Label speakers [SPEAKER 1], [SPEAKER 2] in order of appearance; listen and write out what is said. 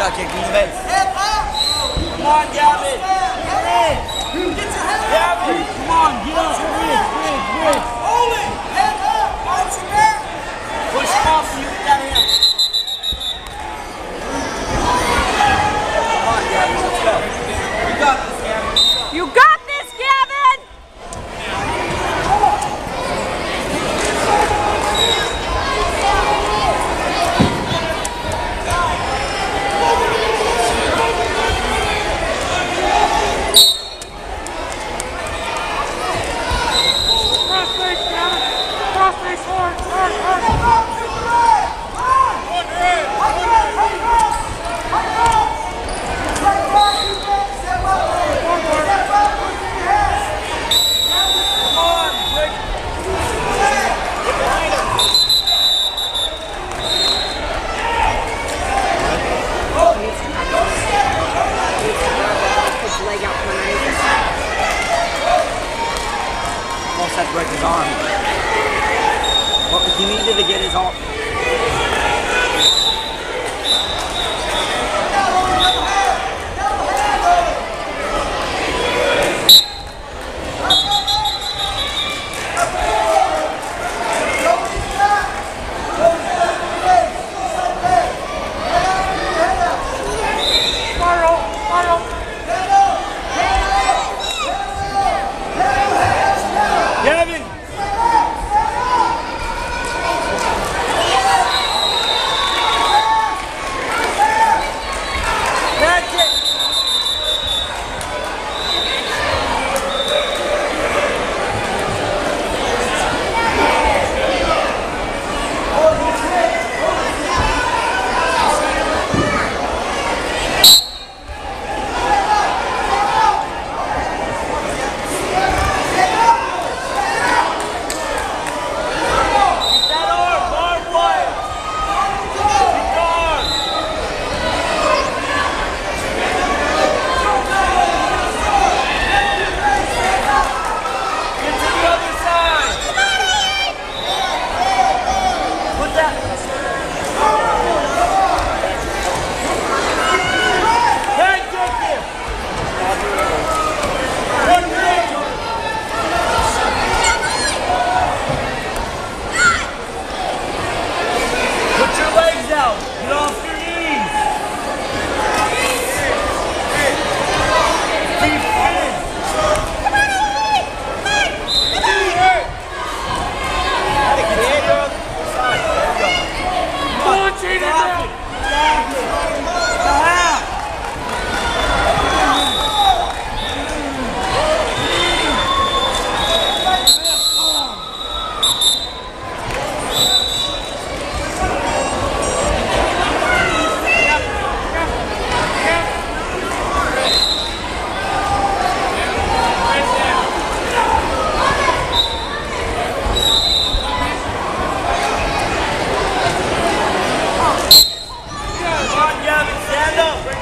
[SPEAKER 1] shot kick in the face. Come on, Gavin. Gavin, come on, get up. Ridge.
[SPEAKER 2] Hold it. Head up. Arms are back.
[SPEAKER 1] Push off so you get that hand. Come on, Gavin, let's go. You got this, Gavin.
[SPEAKER 3] You got this, Gavin!
[SPEAKER 1] Almost had to break his arm. Well, he needed to get his arm. Gavin! That's it! Stand up.